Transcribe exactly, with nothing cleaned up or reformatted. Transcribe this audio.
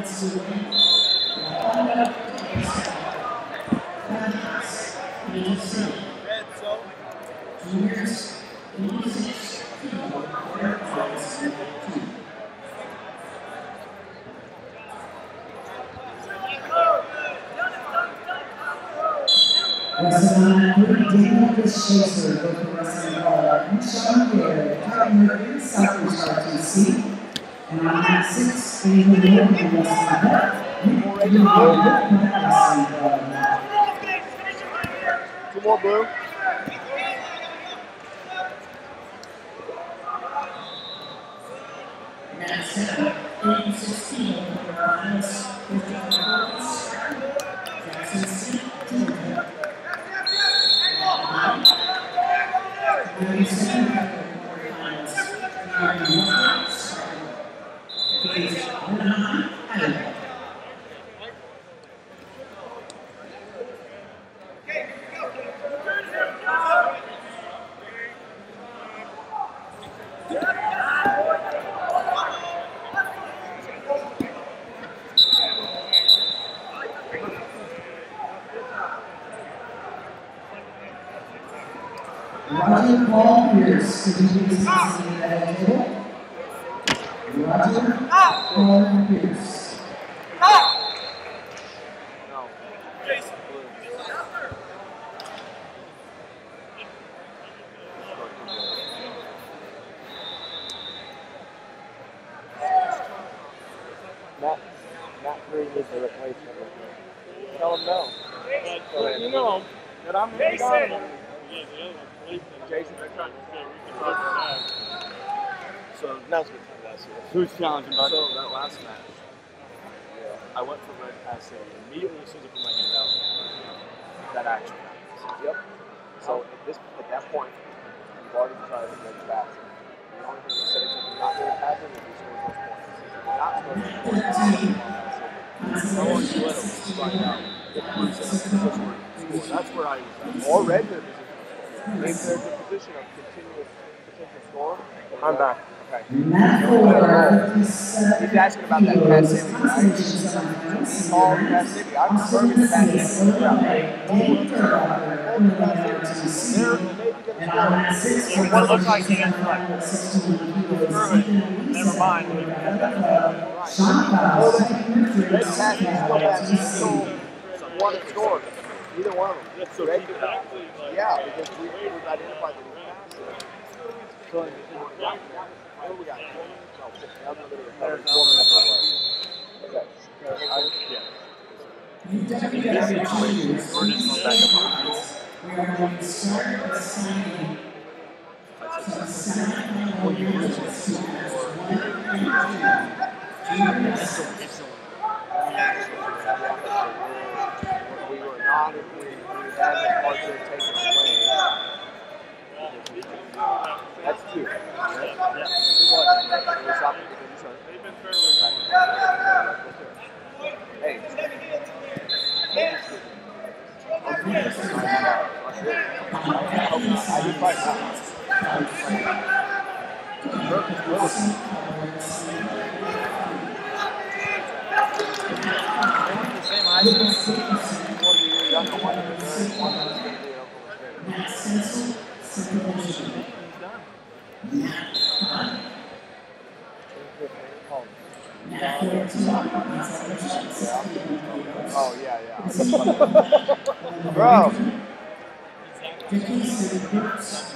And on that six, we will be able to wrestle that. You already Two more, Blue. That's seven, eight, sixteen, finals, fifty points. Jackson State, Georgia. ninety-seven, quarterfinals, ninety-one points. Please, Anaheim, Iowa. Roger Paul Pierce, could you please pass me that table? Roger Paul Pierce. No. Jason. Matt, Matt Green is the replacement. Tell him no. So you know that I'm here. Jason, they're trying to say we can talk about that. So now's a good time to ask you. Who's challenging, bud? So that last match, yeah, I went for red pass in. Immediately as soon as I put my hand out, that action happens. Yep. So at this at that point, you've already tried to make pass. The only thing that says if you're not going to pass it is you score those points. If you're not scoring those points, no one can let them find out. Get the person in a position where you can score. That's where I was at. Already in a position. If there's a position of continuous potential score, I'm back. Okay. He's asking about that passivity, right? All passivity. I'm confirming the passivity. They're maybe going to score. What looks like he gets like screw it. Never mind. Red pass is still that. He's still one that scored. Either one of them. So they could, yeah, because we, we've identified that we passed it. So, what do we got? Oh, that's a bit of a cover. Four minutes away. Okay. I, yeah. You definitely got to changes. We are going to start with signing some signing originals to we were not, if we, we had the culture taken away. That's two. Yeah. Yeah. We're stopping because you said they've been fairly. Hey. I do fight now. The same high school. One year younger, one year third, one year is going to be Oh, yeah, yeah. Bro.